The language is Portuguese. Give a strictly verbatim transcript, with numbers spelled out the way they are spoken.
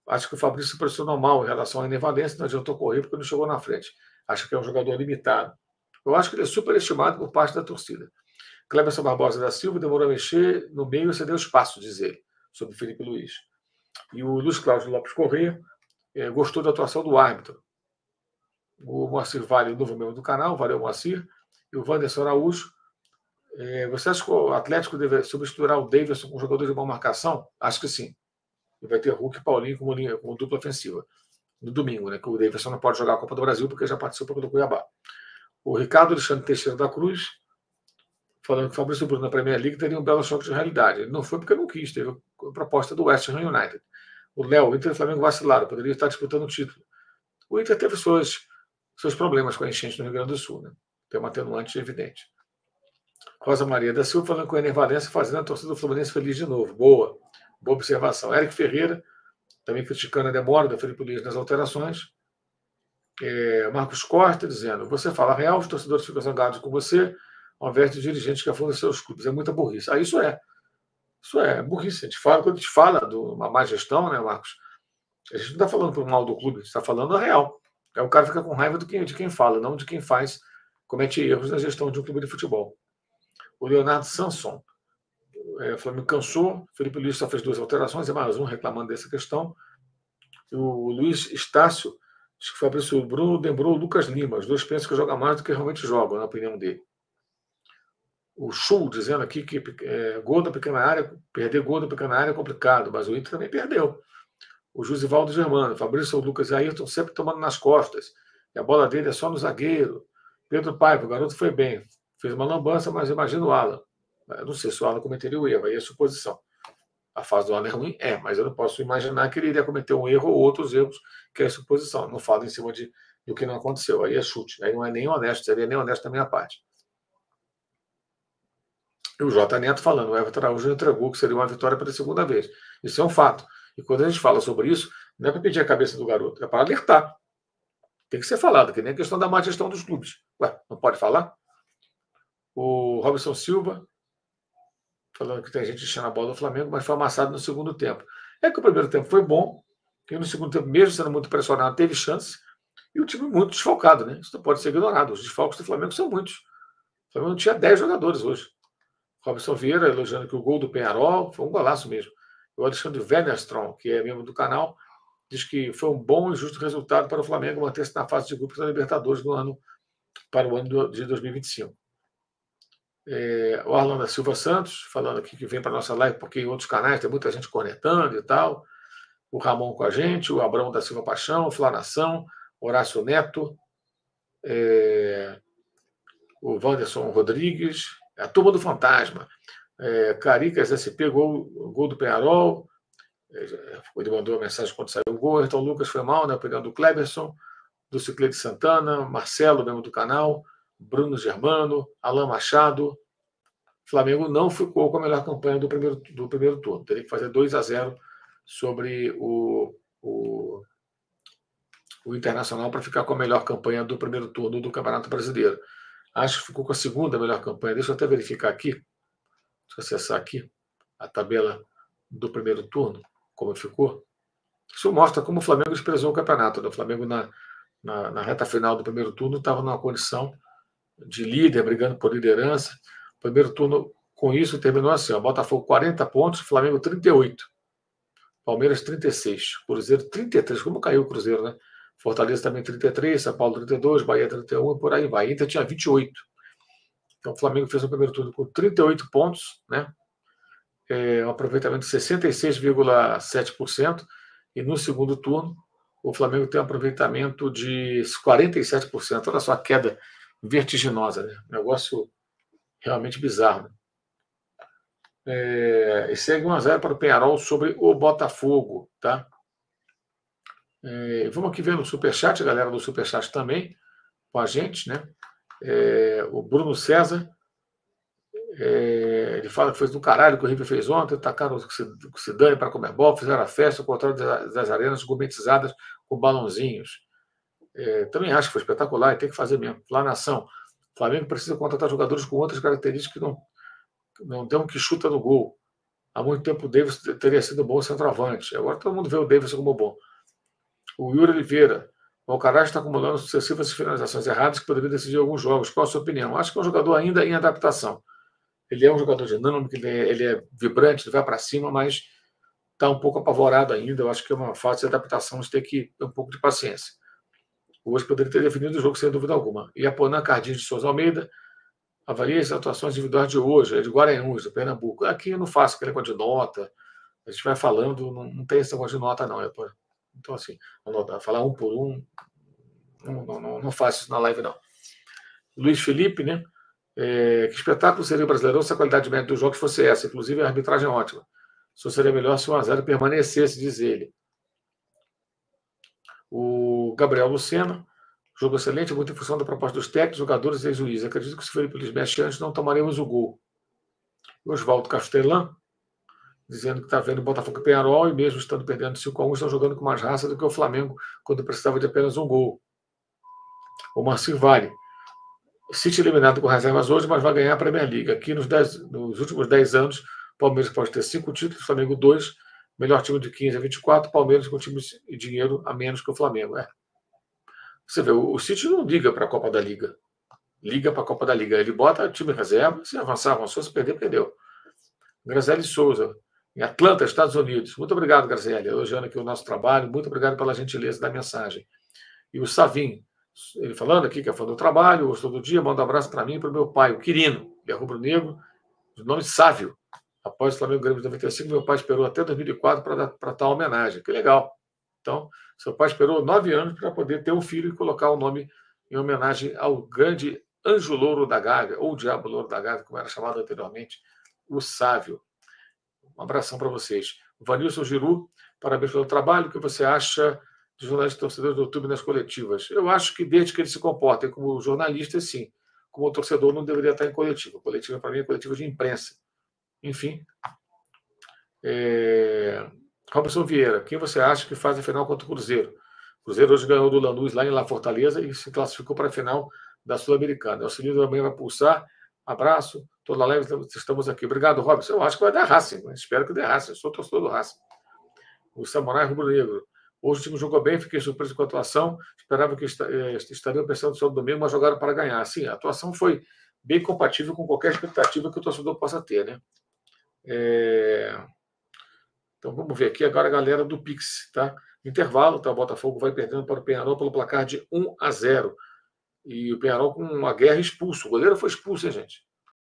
acho que o Fabrício se pressionou mal em relação à Ener-Valencia, não adiantou correr porque não chegou na frente. Acho que é um jogador limitado. Eu acho que ele é superestimado por parte da torcida. Cleberson Barbosa da Silva demorou a mexer no meio e cedeu espaço, diz ele, sobre o Felipe Luiz. E o Luiz Cláudio Lopes Corrêa eh, gostou da atuação do árbitro. O Moacir Vale, o novo membro do canal, valeu Moacir. E o Wanderson Araújo. Eh, você acha que o Atlético deve substituir o Davidson com jogador de boa marcação? Acho que sim. E vai ter Hulk e Paulinho como, linha, como dupla ofensiva. No domingo, né? Que o Davidson não pode jogar a Copa do Brasil porque já participou do Cuiabá. O Ricardo Alexandre Teixeira da Cruz, falando que o Fabrício Bruno na Premier League teria um belo choque de realidade. Ele não foi porque não quis, teve a proposta do West Ham United. O Léo, o Inter e o Flamengo vacilaram, poderia estar disputando o título. O Inter teve seus, seus problemas com a enchente no Rio Grande do Sul, né? Tem uma atenuante evidente. Rosa Maria da Silva falando com o Ener-Valencia fazendo a torcida do Fluminense feliz de novo. Boa, boa observação. Eric Ferreira, também criticando a demora da Felipe Luiz nas alterações. É, Marcos Costa dizendo, você fala real, os torcedores ficam zangados com você, ao invés de dirigentes que afundam seus clubes. É muita burrice. Ah, isso é. Isso é burrice. A gente fala, quando a gente fala de uma má gestão, né, Marcos? A gente não está falando por mal do clube, a gente está falando a real. É o cara fica com raiva do que, de quem fala, não de quem faz, comete erros na gestão de um clube de futebol. O Leonardo Sanson, é, o Flamengo cansou, Felipe Luiz só fez duas alterações, é mais um reclamando dessa questão. O Luiz Estácio, acho que o Fabrício Bruno lembrou o Lucas Lima, os dois pensam que joga mais do que realmente jogam, na opinião dele. O Chu dizendo aqui que é, gol da pequena área, perder gol da pequena área é complicado, mas o Inter também perdeu. O Josivaldo Germano, Fabrício, Lucas e Ayrton sempre tomando nas costas. E a bola dele é só no zagueiro. Pedro Paiva, o garoto foi bem. Fez uma lambança, mas imagina o Alan. Eu não sei se o Alan cometeria o erro, aí é suposição. A fase do Alan é ruim? É, mas eu não posso imaginar que ele iria cometer um erro ou outros erros, que é suposição. Não falo em cima de, do que não aconteceu. Aí é chute. Aí não é nem honesto, seria nem honesto da minha parte. E o J. Neto falando, o Everton Araújo entregou que seria uma vitória pela segunda vez. Isso é um fato. E quando a gente fala sobre isso, não é para pedir a cabeça do garoto, é para alertar. Tem que ser falado, que nem a questão da má gestão dos clubes. Ué, não pode falar? O Robson Silva, falando que tem gente enchendo a bola do Flamengo, mas foi amassado no segundo tempo. É que o primeiro tempo foi bom, e no segundo tempo, mesmo sendo muito pressionado, teve chance, e o time muito desfalcado, né? Isso não pode ser ignorado. Os desfalques do Flamengo são muitos. O Flamengo não tinha dez jogadores hoje. Robson Vieira elogiando que o gol do Penharol foi um golaço mesmo. O Alexandre Wennerstrom, que é membro do canal, diz que foi um bom e justo resultado para o Flamengo manter-se na fase de grupos da Libertadores no ano, para o ano de dois mil e vinte e cinco. É, o Arlan da Silva Santos, falando aqui que vem para a nossa live, porque em outros canais tem muita gente conectando e tal. O Ramon com a gente, o Abrão da Silva Paixão, o Flanação, Horácio Neto, é, o Wanderson Rodrigues, a turma do Fantasma. É, Caricas S P, gol, gol do Penharol. Ele mandou a mensagem quando saiu o gol. Então, Lucas foi mal, na opinião do Cleberson, do Ciclete Santana, Marcelo, membro do canal, Bruno Germano, Alain Machado. O Flamengo não ficou com a melhor campanha do primeiro, do primeiro turno. Teria que fazer dois a zero sobre o, o, o Internacional para ficar com a melhor campanha do primeiro turno do Campeonato Brasileiro. Acho que ficou com a segunda melhor campanha. Deixa eu até verificar aqui. Deixa eu acessar aqui a tabela do primeiro turno, como ficou. Isso mostra como o Flamengo desprezou o campeonato. O Flamengo, na, na, na reta final do primeiro turno, estava numa condição de líder, brigando por liderança. O primeiro turno, com isso, terminou assim: ó, Botafogo quarenta pontos, Flamengo trinta e oito, Palmeiras trinta e seis, Cruzeiro trinta e três. Como caiu o Cruzeiro, né? Fortaleza também trinta e três, São Paulo trinta e dois, Bahia trinta e um e por aí vai. Inter tinha vinte e oito. Então o Flamengo fez o primeiro turno com trinta e oito pontos, né? É, um aproveitamento de sessenta e seis vírgula sete por cento, e no segundo turno o Flamengo tem um aproveitamento de quarenta e sete por cento. Olha só a queda vertiginosa, né? Negócio realmente bizarro. Né? É, e segue um a zero para o Penharol sobre o Botafogo, tá? É, vamos aqui ver no Superchat, a galera do Superchat também com a gente, né? É, o Bruno César, é, ele fala que foi do caralho que o River fez ontem, tacaram o Zidane para comer bola, fizeram a festa, o controle das arenas gourmetizadas com balãozinhos. É, também acho que foi espetacular e tem que fazer mesmo. Lá na ação, o Flamengo precisa contratar jogadores com outras características que não, não dão que chuta no gol. Há muito tempo o Davis teria sido um bom centroavante. Agora todo mundo vê o Davis como bom. O Yuri Oliveira. O Alcaraz está acumulando sucessivas finalizações erradas que poderiam decidir alguns jogos. Qual a sua opinião? Acho que é um jogador ainda em adaptação. Ele é um jogador dinâmico, ele é, ele é vibrante, ele vai para cima, mas está um pouco apavorado ainda. Eu acho que é uma fase de adaptação, a gente tem que ter um pouco de paciência. Hoje poderia ter definido o jogo sem dúvida alguma. E a Ponan Cardim de Souza Almeida avalia as atuações individuais de hoje, é de Guaranhuns, do Pernambuco. Aqui eu não faço aquele negócio de nota, a gente vai falando, não, não tem esse negócio de nota, não. É por... Então, assim, anotar, falar um por um, não, não, não, não faço isso na live, não. Luiz Felipe, né? É, que espetáculo seria o Brasileirão se a qualidade média dos jogos fosse essa, inclusive a arbitragem é ótima. Só seria melhor se o um a zero permanecesse, diz ele. O Gabriel Lucena, jogo excelente, muito em função da proposta dos técnicos, jogadores e ex-juízes. Acredito que se Felipe Luiz mexe antes, não tomaremos o gol. O Oswaldo Castelan, dizendo que está vendo o Botafogo e Peñarol, e mesmo estando perdendo cinco a um, estão jogando com mais raça do que o Flamengo, quando precisava de apenas um gol. O Marcinho Vale. City eliminado com reservas hoje, mas vai ganhar a Premier League. Aqui nos, dez, nos últimos dez anos, o Palmeiras pode ter cinco títulos, o Flamengo dois, melhor time de quinze a vinte e quatro, Palmeiras com time e dinheiro a menos que o Flamengo. É. Você vê, o City não liga para a Copa da Liga. Liga para a Copa da Liga. Ele bota time reserva, se avançar, avançou, se perder, perdeu. Graziele Souza, em Atlanta, Estados Unidos. Muito obrigado, Graziele, elogiando aqui o nosso trabalho. Muito obrigado pela gentileza da mensagem. E o Savim, ele falando aqui que é fã do trabalho, gostou do dia, manda um abraço para mim e para o meu pai, o Quirino, ele é rubro-negro, de nome Sávio. Após o Flamengo Grêmio de noventa e cinco, meu pai esperou até dois mil e quatro para tal homenagem. Que legal. Então, seu pai esperou nove anos para poder ter um filho e colocar o nome em homenagem ao grande Anjo Louro da Gávea, ou Diabo Louro da Gávea, como era chamado anteriormente, o Sávio. Um abração para vocês. Vanilson Giru, parabéns pelo trabalho. O que você acha de jornalistas torcedores do YouTube nas coletivas? Eu acho que desde que eles se comportem como jornalistas, sim. Como torcedor, não deveria estar em coletiva. Coletiva, para mim, é coletiva de imprensa. Enfim. É... Robson Vieira, quem você acha que faz a final contra o Cruzeiro? O Cruzeiro hoje ganhou do Lanús lá em La Fortaleza e se classificou para a final da Sul-Americana. O Auxílio da Manhã vai pulsar. Abraço. Toda a live, estamos aqui. Obrigado, Robson. Eu acho que vai dar Racing. Espero que dê Racing. Eu sou torcedor do Racing. O Samurai Rubro-Negro. Hoje o time jogou bem, fiquei surpreso com a atuação. Esperava que estariam pensando só no domingo, mas jogaram para ganhar. Sim, a atuação foi bem compatível com qualquer expectativa que o torcedor possa ter, né? É... Então vamos ver aqui agora a galera do Pix, tá? Intervalo, tá? O Botafogo vai perdendo para o Peñarol pelo placar de um a zero. E o Peñarol com uma guerra expulso. O goleiro foi expulso, hein, gente?